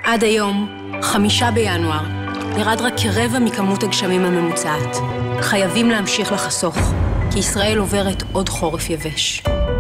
עד היום, 5 בינואר, ירד רק כרבע מכמות הגשמים הממוצעת. חייבים להמשיך לחסוך, כי ישראל עוברת עוד חורף יבש.